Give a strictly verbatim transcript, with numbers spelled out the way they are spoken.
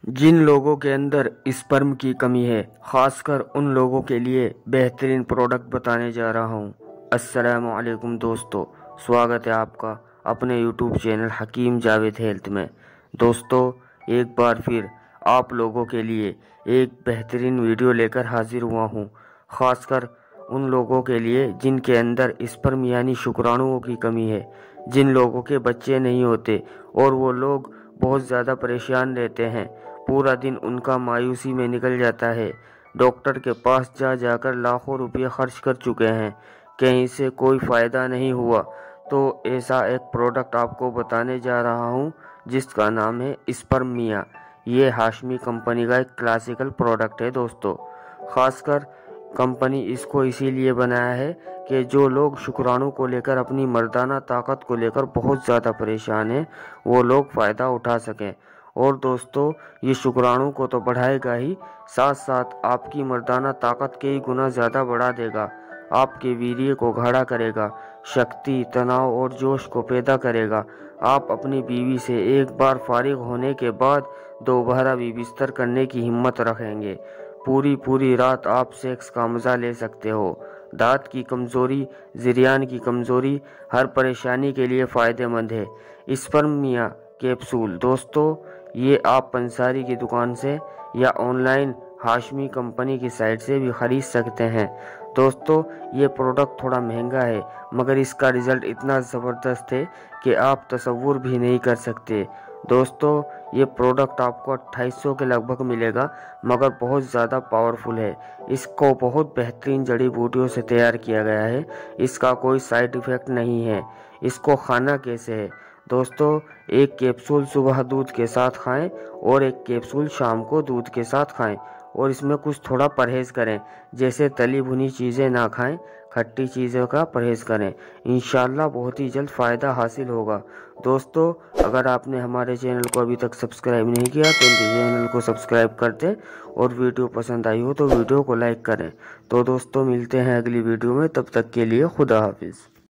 जिन लोगों के अंदर स्पर्म की कमी है, खासकर उन लोगों के लिए बेहतरीन प्रोडक्ट बताने जा रहा हूँ। अस्सलामु अलैकुम दोस्तों, स्वागत है आपका अपने YouTube channel Hakeem Javed health में। दोस्तों, एक बार फिर आप लोगों के लिए एक बेहतरीन वीडियो लेकर हाजिर हुआ हूँ, खासकर उन लोगों के लिए जिनके अंदर स्पर्म यानी शुक्राणुओं की कमी है, जिन लोगों के बच्चे नहीं होते और वो लोग बहुत ज़्यादा परेशान रहते हैं। पूरा दिन उनका मायूसी में निकल जाता है। डॉक्टर के पास जा जाकर लाखों रुपये खर्च कर चुके हैं, कहीं से कोई फ़ायदा नहीं हुआ। तो ऐसा एक प्रोडक्ट आपको बताने जा रहा हूँ जिसका नाम है स्पर्म मिया। ये हाशमी कंपनी का एक क्लासिकल प्रोडक्ट है दोस्तों। खासकर कंपनी इसको इसीलिए बनाया है कि जो लोग शुक्राणु को लेकर, अपनी मर्दाना ताकत को लेकर बहुत ज़्यादा परेशान हैं, वो लोग फ़ायदा उठा सकें। और दोस्तों, ये शुक्राणु को तो बढ़ाएगा ही, साथ साथ आपकी मर्दाना ताकत कई गुना ज़्यादा बढ़ा देगा। आपके वीर्य को गाढ़ा करेगा, शक्ति, तनाव और जोश को पैदा करेगा। आप अपनी बीवी से एक बार फारिग होने के बाद दोबारा भी बिस्तर करने की हिम्मत रखेंगे। पूरी पूरी रात आप सेक्स का मज़ा ले सकते हो। दांत की कमज़ोरी, ज़रियान की कमज़ोरी, हर परेशानी के लिए फ़ायदेमंद है स्पर्म मिया कैप्सूल। दोस्तों, ये आप पंसारी की दुकान से या ऑनलाइन हाशमी कंपनी की साइट से भी ख़रीद सकते हैं। दोस्तों, ये प्रोडक्ट थोड़ा महंगा है, मगर इसका रिज़ल्ट इतना ज़बरदस्त है कि आप तसव्वुर भी नहीं कर सकते। दोस्तों, ये प्रोडक्ट आपको अट्ठाईस सौ के लगभग मिलेगा, मगर बहुत ज़्यादा पावरफुल है। इसको बहुत बेहतरीन जड़ी बूटियों से तैयार किया गया है। इसका कोई साइड इफ़ेक्ट नहीं है। इसको खाना कैसे है दोस्तों, एक कैप्सूल सुबह दूध के साथ खाएं और एक कैप्सूल शाम को दूध के साथ खाएं। और इसमें कुछ थोड़ा परहेज़ करें, जैसे तली भुनी चीज़ें ना खाएं, खट्टी चीज़ों का परहेज़ करें। इंशाल्लाह बहुत ही जल्द फ़ायदा हासिल होगा। दोस्तों, अगर आपने हमारे चैनल को अभी तक सब्सक्राइब नहीं किया तो चैनल को सब्सक्राइब कर दें, और वीडियो पसंद आई हो तो वीडियो को लाइक करें। तो दोस्तों, मिलते हैं अगली वीडियो में, तब तक के लिए खुदा हाफिज़।